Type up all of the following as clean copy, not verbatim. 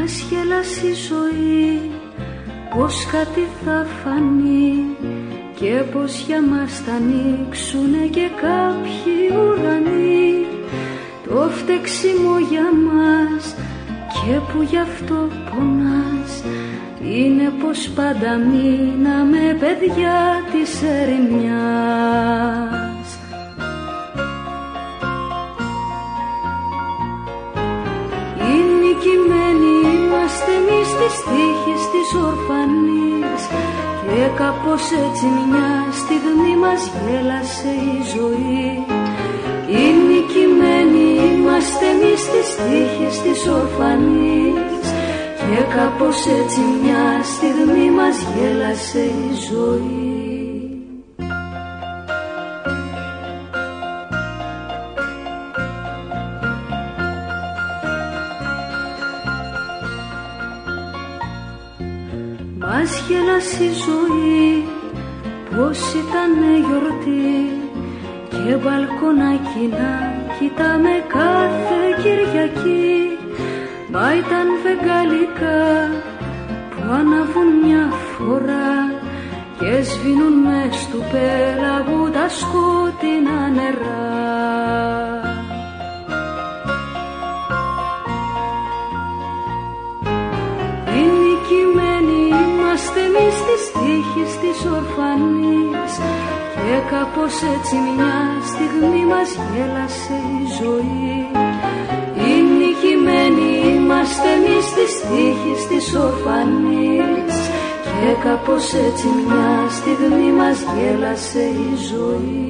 Μας γέλασε η ζωή, πως κάτι θα φανεί και πως για μας θα ανοίξουνε και κάποιοι ουρανοί. Το φταίξιμο για μας και που γι' αυτό πονάς είναι πως πάντα μείναμε παιδιά της ερημιάς. Οι νικημένοι είμαστε εμείς της τύχης της ορφανής και κάπως έτσι μια στιγμή μας γέλασε η ζωή. Οι νικημένοι είμαστε εμείς της τύχης της ορφανής και κάπως έτσι μια στιγμή μας γέλασε η ζωή. Μας γέλασε η ζωή πως ήτανε γιορτή και μπαλκονάκι να κοιτάμε κάθε Κυριακή. Μα ήταν βεγγαλικά που αναβούν μια φορά και σβήνουν μες του πέλαγου τα σκότεινα νερά. Οι νικημένοι είμαστε εμείς της τύχης της ορφανής και κάπως έτσι μια στιγμή μας γέλασε η ζωή. Οι νικημένοι είμαστε εμείς της τύχης της ορφανής και κάπως έτσι μια στιγμή μας γέλασε η ζωή.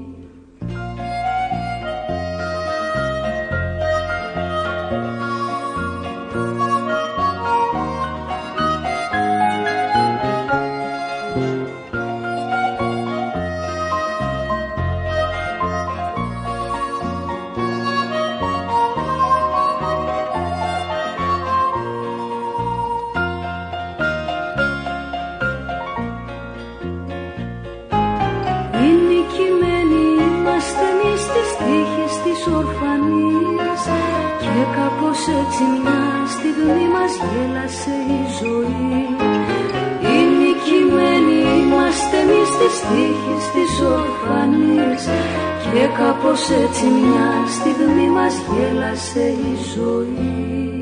Έτσι μια στιγμή μας γέλασε η ζωή. Οι νικημένοι είμαστε εμείς της τύχης της ορφανής και κάπως έτσι μια στιγμή μας γέλασε η ζωή.